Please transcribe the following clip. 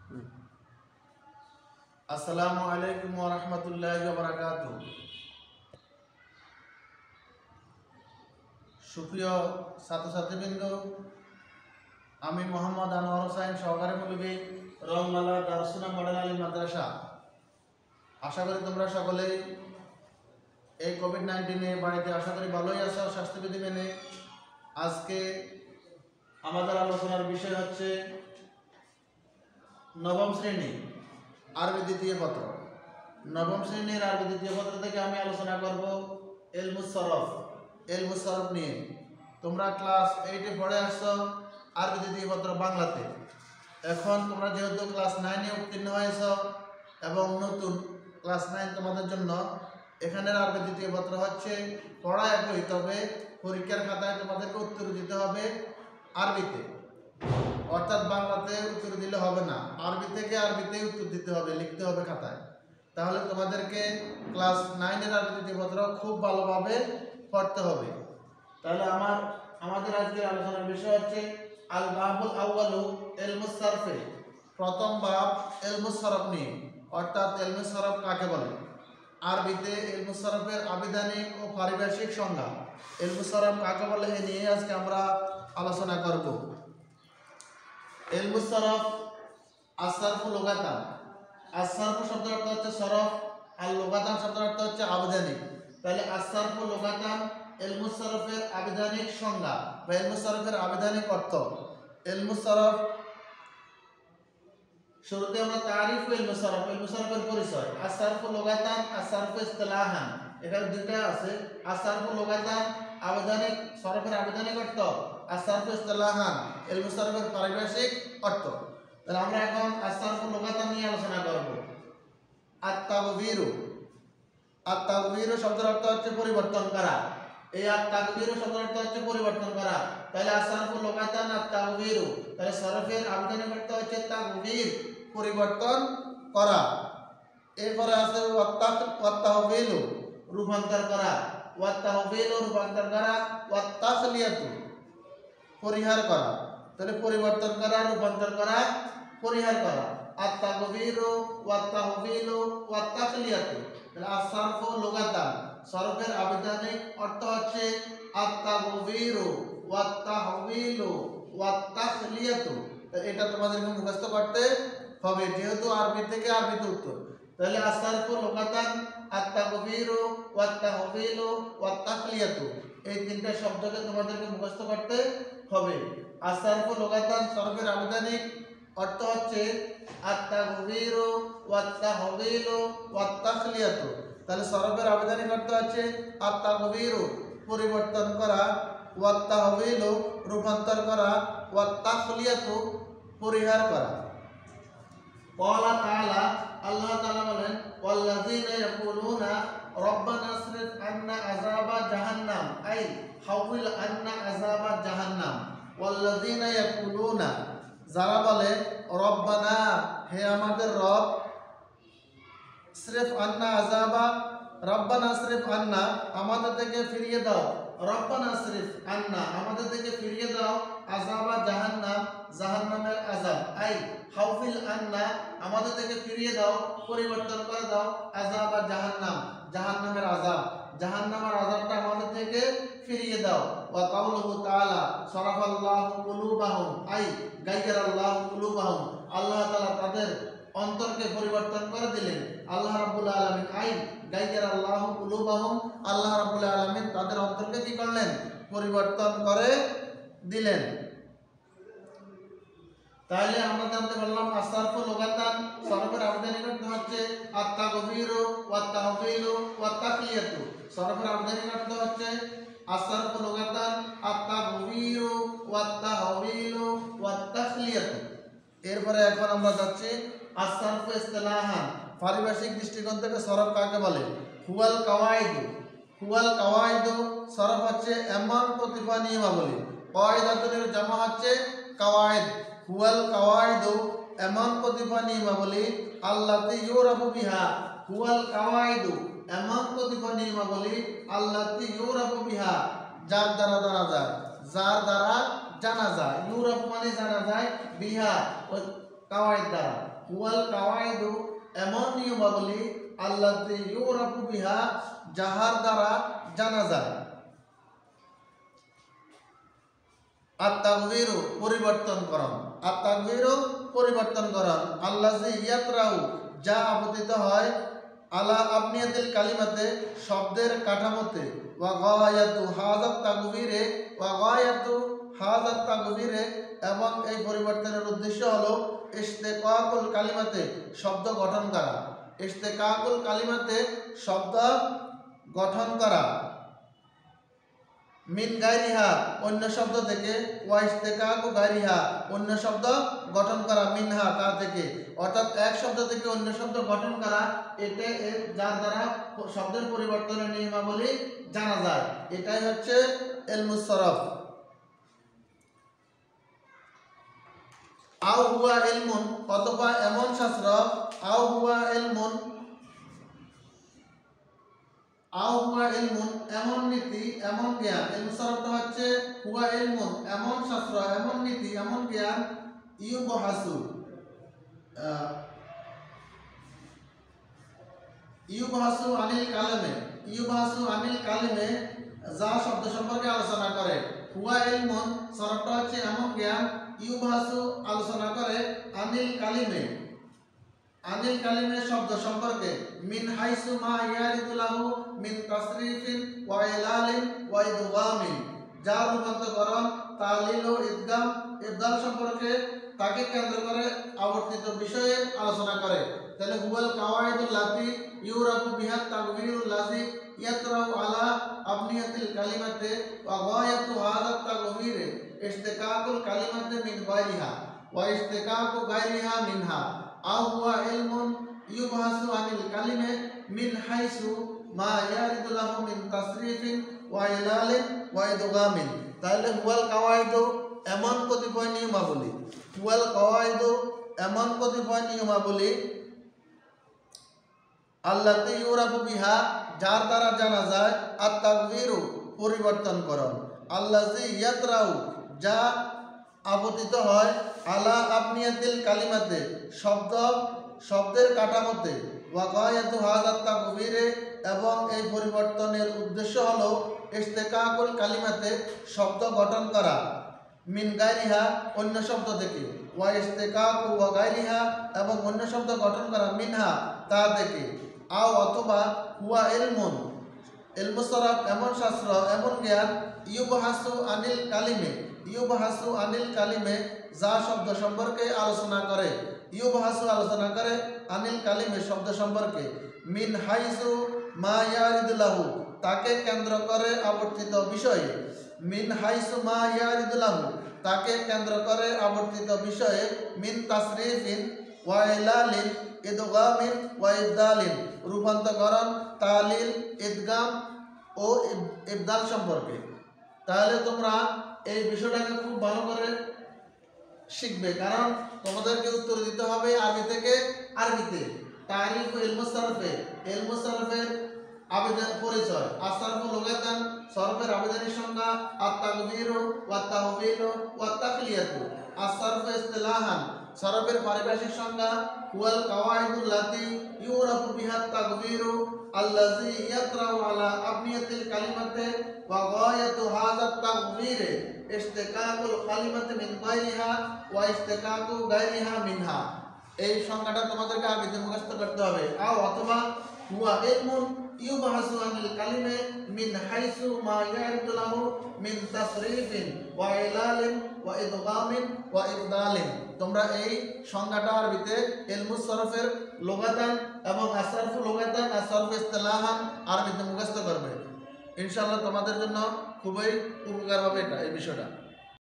আসসালামু আলাইকুম ওয়া রাহমাতুল্লাহি ওয়া বারাকাতুহু। সুপ্রিয় ছাত্রছাত্রীবৃন্দ, আমি মোহাম্মদ আনোয়ার হোসেন, সহকারী মৌলভী, রংমালা দারুসসালাম মডেল আলী মাদ্রাসা। আশা করি তোমরা সকলেই এই কোভিড-19 বাড়িতে আশা করি ভালোই আছো স্বাস্থ্যবিধি মেনে। আজকে আমাদের আলোচনার বিষয় হচ্ছে নবম শ্রেণী আরবি দ্বিতীয় পত্র। নবম শ্রেণীর আরবি দ্বিতীয় পত্র থেকে আমি আলোচনা করব ইলমুস সরফ নিয়ে। তোমরা ক্লাস 8-এ পড়ে আসছো আরবি দ্বিতীয় পত্র বাংলাতে। এখন তোমরা যেহেতু ক্লাস 9-এ উত্তীর্ণ হয়েছ এবং নতুন ক্লাস 9 তোমাদের জন্য, এখানের আরবি দ্বিতীয় পত্র হচ্ছে পড়া একই, তবে পরীক্ষার খাতায় তোমাদেরকে উত্তর দিতে হবে আরবিতে, অর্থাৎ বাংলাতে উত্তর দিলে হবে না, আরবি থেকে আরবিতেই উত্তর দিতে হবে, লিখতে হবে খাতায়। তাহলে তোমাদেরকে ক্লাস 9-এর আরবি দ্বিতীয় পত্র খুব ভালোভাবে পড়তে হবে। তাহলে আমাদের আজকের আলোচনার বিষয় হচ্ছে আল বাবুল আউয়ালু ইলমুস সরফে। প্রথম বাব ইলমুস সরফ নিয়ে, অর্থাৎ ইলমুস সরফ কাকে বলে। আরবিতে ইলমুস সরফের আবিধানিক ও পারিভাষিক সংজ্ঞা, ইলমুস সরফ কাকে বলে এ নিয়ে আজকে আমরা আলোচনা করব। ইলমুস সরফ আসসারফু লুগাতান। আসসারফু শব্দের অর্থ হচ্ছে সরফ, আর লুগাতান শব্দের অর্থ হচ্ছে আবিধানিক। তাহলে আসসারফু লুগাতান ইলমুস সরফের আবিধানিক সংজ্ঞা বা ইলমুস সরফের আবিধানিক অর্থ। ইলমুস সরফ, শুরুতে আমরা তারিফ ইলমুস সরফের পরিচয়। আসসারফু লুগাতান, আসসারফু ইসতিলাহান, এখানে দুটো আছে। আসসারফু লুগাতান আবিধানিক, সরফের আবিধানিক অর্থ। আসসারফু ইসতিলাহান ইলমুস সরফের পারিভাষিক অর্থ। তাহলে আমরা এখন আসসারফু লুগাতান নিয়ে আলোচনা করব। আত-তাগয়িরু শব্দের অর্থ হচ্ছে পরিবর্তন করা। এই আত-তাগয়িরু শব্দের অর্থ হচ্ছে পরিবর্তন করা। তাহলে আসসারফু লুগাতান আত-তাগয়িরু, তাহলে সরফের আবিধানিক অর্থ হচ্ছে তাগয়ির, পরিবর্তন করা। এরপরে আছে ওয়াত-তাহবিলু, রূপান্তর করা। ওয়াত-তাহবিলু রূপান্তর করা, ওয়াত-তাসলিয়াতু পরিহার করা। তাহলে পরিবর্তন করা, রূপান্তর করা, পরিহার করা। আত-তাগয়িরু ওয়াত-তাহবিলু ওয়াত-তাসলিয়াতু। তাহলে আসসারফু লুগাতান, সরফের আবিধানিক অর্থ হচ্ছে আত-তাগয়িরু ওয়াত-তাহবিলু ওয়াত-তাসলিয়াতু। এটা তোমাদেরকে মুখস্থ করতে হবে, যেহেতু আরবি থেকে আরবিতে উত্তর। তাহলে আসসারফু লুগাতান, আত-তাগয়িরু ওয়াত-তাহবিলু ওয়াত-তাসলিয়াতু, এই তিনটা শব্দকে তোমাদেরকে মুখস্থ করতে হবে। আসসারফু লুগাতান সরফের আবিধানিক অর্থ হচ্ছে আত-তাগয়িরু ওয়াত-তাহবিলু ওয়াত-তাসলিয়াতু। তাহলে সরফের আবিধানিক অর্থ হচ্ছে আত-তাগয়িরু পরিবর্তন করা, ওয়াত-তাহবিলু রূপান্তর করা, ওয়াত-তাসলিয়াতু পরিহার করা। ক্বালা তাআলা, আল্লাহ তাআলা বলেন, ওয়াল্লাযীনা ইয়াকুলুনা রব্বানা আসরিফ আন্না আযাবা জাহান্নাম, আই হাউইল আন্না আযাবা জাহান্নাম। ওয়াল্লাযীনা ইয়াকুলুনা, যারা বলে, রব্বানা হে আমাদের রব, আসরিফ আন্না আযাবা, রব্বানা আসরিফ আন্না আমাদের থেকে ফিরিয়ে দাও, রব্বানা আসরিফ আন্না আমাদের থেকে ফিরিয়ে দাও, আযাবা জাহান্নাম জাহান্নামের আযাব, আই হাউফিল আন্না আমাদের থেকে ফিরিয়ে দাও, পরিবর্তন করে দাও, আযাবা জাহান্নাম জাহান্নামের আযাব, জাহান্নামের আযাবটা আমাদের থেকে ফিরিয়ে দাও। ওয়া কাউলুহু তাআলা সারাফাল্লাহু কুলুবাহুম, আই গায়্যারাল্লাহু কুলুবাহুম, আল্লাহ তাআলা তাদের অন্তরকে পরিবর্তন করে দিলেন। আল্লাহ রাব্বুল আলামিন, আই গায়্যারাল্লাহু কুলুবাহুম, আল্লাহ রাব্বুল আলামিন তাদের অন্তরকে কি করলেন? পরিবর্তন করে দিলেন। তাহলে আমরা জানতে পারলাম আসসারফু লুগাতান সরফের আবিধানিক অর্থ হচ্ছে আত-তাগয়িরু ওয়াত-তাহবিলু ওয়াত-তাসলিয়াতু। সরফের আবিধানিক অর্থ হচ্ছে আসসারফু লুগাতান আত-তাগয়িরু ওয়াত-তাহবিলু ওয়াত-তাসলিয়াতু। এরপরে এখন আমরা যাচ্ছি আসসারফু ইসতিলাহান, পারিভাষিক দৃষ্টিকোণ থেকে সরফ কাকে বলে। হুয়াল কাওয়াইদু সরফ হচ্ছে এমন প্রতিভা নিয়মাবলী। কাওয়াইদাতুর জামা হচ্ছে কাওয়াইদ। হুয়াল কাওয়াইদু এমন প্রতিভা নিয়মাবলী, আল্লাতি ইউরাফু বিহা, হুয়াল কাওয়াইদু এমন প্রতিভা নিয়মাবলী, আল্লাতি ইউরাফু বিহা যার দ্বারা জানা যায়, যার দ্বারা জানা যায়। ইউরাফু মানে জানা যায়, বিহা কাওয়াইদ দ্বারা। হুয়াল কাওয়াইদু এমন নিয়মাবলী আল্লাতী ইউরাফু বিহা যাহার দ্বারা জানা যায়। আত-তাগয়িরু পরিবর্তনকরণ, আত-তাগয়িরু পরিবর্তনকরণ, আল্লাযী ইয়াতরাউ যা আপতিত হয়, আলা আবনিয়াতিল কালিমাতে শব্দের কাঠামোতে, ওয়া গায়াতু হাযাত তাগয়িরে, ওয়া গায়াতু হাযাত তাগয়িরে এবং এই পরিবর্তনের উদ্দেশ্য হলো ইশতিকাকুল কালিমাতে শব্দ গঠন করা, ইশতিকাকুল কালিমাতে শব্দ গঠন করা, মিন গায়রিহা অন্য শব্দ থেকে, ওয়া ইশতিকাকু গায়রিহা অন্য শব্দ গঠন করা, মিনহা তা থেকে, অর্থাৎ এক শব্দ থেকে অন্য শব্দ গঠন করা, এটা যার দ্বারা শব্দের পরিবর্তনের নিয়মাবলী জানা যায়, এটাই হচ্ছে ইলমুস সরফ। আও হুয়া ইলমুন অথবা এমন শাস্ত্র, আও হুয়া ইলমুন, আও হুয়া ইলমুন এমন নীতি এমন জ্ঞান, ইলমুস সরফটা হচ্ছে হুয়া ইলমুন এমন শাস্ত্র এমন নীতি এমন জ্ঞান, ইউবহাসু ইউবহাসু আনিল কালামে, ইউবহাসু আনিল কালিমে যা শব্দ সম্পর্কে আলোচনা করে। হুয়া ইলমুন সরফটা হচ্ছে এমন জ্ঞান, ইউবহাসু আলোচনা করে, আনিল কালিমে আনিল কালিমে শব্দ সম্পর্কে, মিন হাইসু মা ইয়ারিদু লাহু মিন তাসরিফিন ওয়া ইলালিন ওয়া ইদগামিন যার রূপান্তরকরণ, তালিল ও ইদগাম ইবদাল সম্পর্কে তাকে কেন্দ্র করে আবর্তিত বিষয়ে আলোচনা করে। তাহলে হুয়াল কাওয়াইদুল লাতি ইউরাফু বিহা তাগয়িরুল লাযী ইয়াতরাউ আলা আবনিয়াতিল কালিমাতে ওয়া গায়াতু হাযাত তাগয়িরে ইশতিকাকুল কালিমাতে মিন গায়রিহা ওয়া ইশতিকাকু গায়রিহা মিনহা। আও হুয়া ইলমুন ইউবহাসু আনিল কালিমে মিন হাইসু মা ইয়ারিদু লাহু মিন তাসরিফিন ওয়া ইলালিন ওয়া ইদগামিন। তাহলে হুয়াল কাওয়াইদু এমন কতিপয় নিয়মাবলী, হুয়াল কাওয়াইদু এমন কতিপয় নিয়মাবলী, আল্লাতী ইউরাফু বিহা যার দ্বারা জানা যায়, আত-তাগয়িরু পরিবর্তনকরণ, আল্লাযী ইয়াতরাউ যা আপতিত হয়, আলা আবনিয়াতিল কালিমাতে শব্দের কাঠামোতে, ওয়া গায়াতু হাযাত তাগয়িরে এবং এই পরিবর্তনের উদ্দেশ্য হলো ইশতিকাকুল কালিমাতে শব্দ গঠন করা, মিন গায়রিহা অন্য শব্দ থেকে, ওয়া ইশতিকাকু ওয়া গায়রিহা এবং অন্য শব্দ গঠন করা, মিনহা তা থেকে। আও অথবা হুয়া ইলমুন ইলমুস সরফ এমন শাস্ত্র এমন জ্ঞান, ইউবহাসু আনিল কালিমে ইউবহাসু আনিল কালিমে যা শব্দ সম্পর্কে আলোচনা করে, ইউবহাসু আলোচনা করে, আনিল কালিমে শব্দ সম্পর্কে, মিন হাইসু মা ইয়ারিদু লাহু তাকে কেন্দ্র করে আবর্তিত বিষয়ে, মিন হাইসু মা ইয়ারিদু লাহু তাকে কেন্দ্র করে আবর্তিত বিষয়ে, মিন তাসরিফিন ওয়া ইলালিন ইদগামিন ওয়া ইবদালিন রূপান্তরকরণ, তালিল, ইদগাম ও ইবদাল সম্পর্কে। তাহলে তোমরা এই বিষয়টাকে খুব ভালো করে শিখবে, কারণ তোমাদেরকে উত্তর দিতে হবে আরবি থেকে আরবিতে। তারিফ ইলমুস সরফে, ইলমুস সরফের আবেদন পরিচয়, আসরফ লুগাতান সরফের আবেদনের সংজ্ঞা, আত-তাগয়িরু ওয়া তাহবিলু ওয়া তাকলিয়াতু, আসরফ ইসতিলাহান সরফের পারিভাষিক সংজ্ঞা, হুয়াল কাওয়াইদুল লাতী ইউরাফু বিহা তাগয়িরু আল্লাযী ইয়াতরাউ আলা আবনিয়াতিল কালিমাতে ওয়া গায়াতু হাযাত তাগয়িরে ইশতিকাকুল কালিমাতি মিন গায়রিহা ওয়া ইশতিকাকু গায়রিহা মিনহা। এই সংজ্ঞাটা তোমাদেরকে আরবিতে মুখস্থ করতে হবে। আও অথবা হুয়া ইলমুন ইউবহাসু আনিল কালিমে মিন হাইসু মা ইয়ারিদু লাহু মিন তাসরিফিন ওয়া ইলালিন ওয়া ইদগামিন ওয়া ইবদালিন। তোমরা এই সংজ্ঞাটা আরবিতে ইলমুস সরফের লুগাতান এবং আসরফুল লুগাতান আসরফ ইসতিলাহান আরবিতে মুখস্থ করবে। ইনশাআল্লাহ তোমাদের জন্য খুবই উপকার হবে এটা এই বিষয়টা।